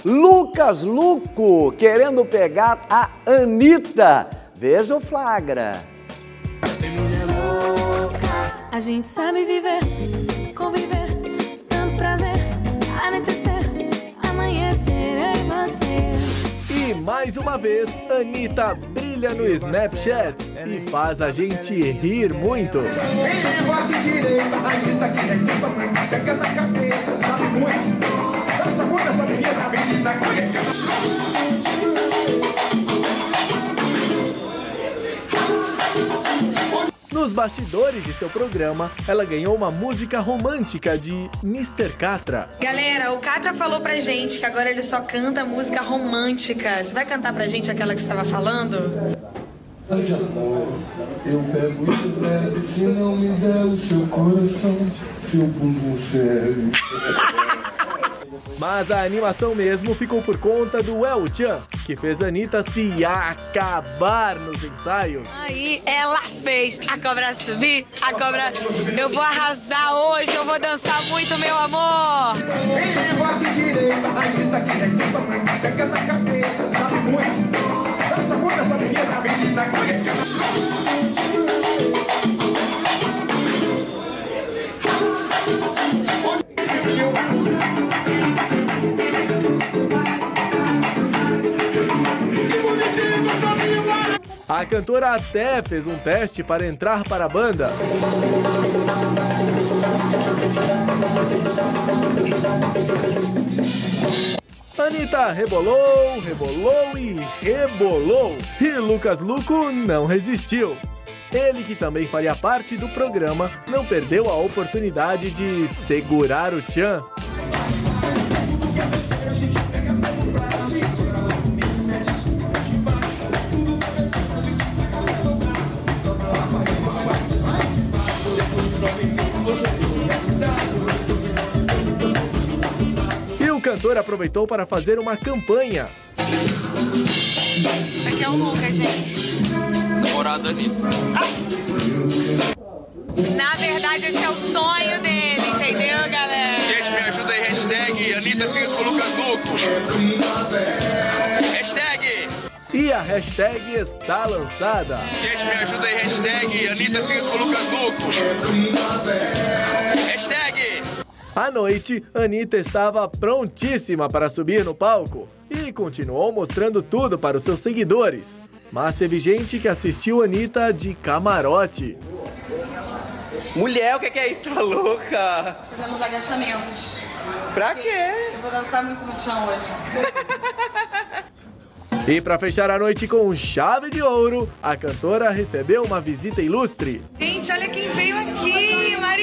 Lucas Luco querendo pegar a Anitta. Veja o flagra. A gente sabe viver, conviver, tanto prazer, anoitecer, amanhecer é você. E mais uma vez, Anitta brilha no Snapchat e faz a gente rir muito. Nos bastidores de seu programa, ela ganhou uma música romântica de Mr. Catra. Galera, o Catra falou pra gente que agora ele só canta música romântica. Você vai cantar pra gente aquela que você estava falando? De amor, eu pego de leve, se não me der o seu coração, seu bumbum serve. Mas a animação mesmo ficou por conta do El Chan, que fez a Anitta se acabar nos ensaios. Aí ela fez a cobra subir, a cobra... Eu vou arrasar hoje, eu vou dançar muito, meu amor! A cantora até fez um teste para entrar para a banda. Anitta rebolou, rebolou e rebolou. E Lucas Luco não resistiu. Ele, que também faria parte do programa, não perdeu a oportunidade de segurar o tchan. O cantor aproveitou para fazer uma campanha. Esse aqui é o Lucas, gente. Namorado da Anitta. Na verdade, esse é o sonho dele, entendeu, galera? Gente, me ajuda aí, hashtag Anitta fica com o Lucas Luco. Hashtag. E a hashtag está lançada. Gente, me ajuda aí, hashtag Anitta fica com o Lucas Luco. Hashtag. À noite, Anitta estava prontíssima para subir no palco e continuou mostrando tudo para os seus seguidores. Mas teve gente que assistiu Anitta de camarote. Mulher, o que é isso? Tá louca? Fizemos agachamentos. Pra quê? Eu vou dançar muito no chão hoje. E para fechar a noite com chave de ouro, a cantora recebeu uma visita ilustre. Gente, olha quem veio aqui, Maria.